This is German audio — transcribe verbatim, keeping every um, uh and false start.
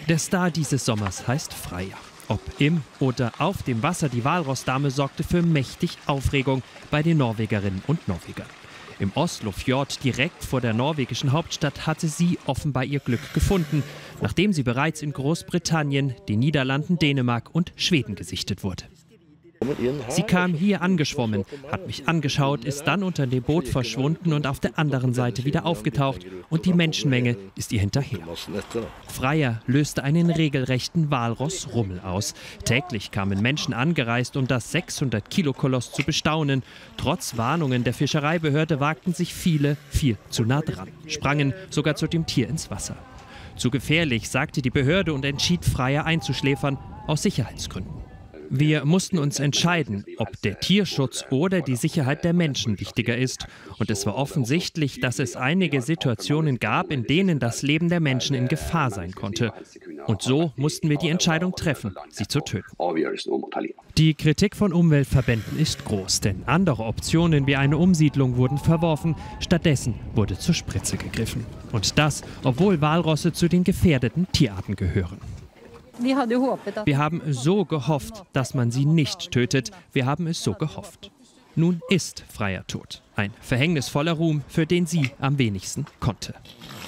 Der Star dieses Sommers heißt Freyr. Ob im oder auf dem Wasser, die Walrossdame sorgte für mächtig Aufregung bei den Norwegerinnen und Norwegern. Im Oslofjord, direkt vor der norwegischen Hauptstadt, hatte sie offenbar ihr Glück gefunden, nachdem sie bereits in Großbritannien, den Niederlanden, Dänemark und Schweden gesichtet wurde. Sie kam hier angeschwommen, hat mich angeschaut, ist dann unter dem Boot verschwunden und auf der anderen Seite wieder aufgetaucht. Und die Menschenmenge ist ihr hinterher. Freyr löste einen regelrechten Walrossrummel aus. Täglich kamen Menschen angereist, um das sechshundert Kilo Koloss zu bestaunen. Trotz Warnungen der Fischereibehörde wagten sich viele viel zu nah dran, sprangen sogar zu dem Tier ins Wasser. Zu gefährlich, sagte die Behörde und entschied, Freyr einzuschläfern, aus Sicherheitsgründen. Wir mussten uns entscheiden, ob der Tierschutz oder die Sicherheit der Menschen wichtiger ist. Und es war offensichtlich, dass es einige Situationen gab, in denen das Leben der Menschen in Gefahr sein konnte. Und so mussten wir die Entscheidung treffen, sie zu töten. Die Kritik von Umweltverbänden ist groß, denn andere Optionen wie eine Umsiedlung wurden verworfen. Stattdessen wurde zur Spritze gegriffen. Und das, obwohl Walrosse zu den gefährdeten Tierarten gehören. Wir haben so gehofft, dass man sie nicht tötet. Wir haben es so gehofft. Nun ist Freyr tot. Ein verhängnisvoller Ruhm, für den sie am wenigsten konnte.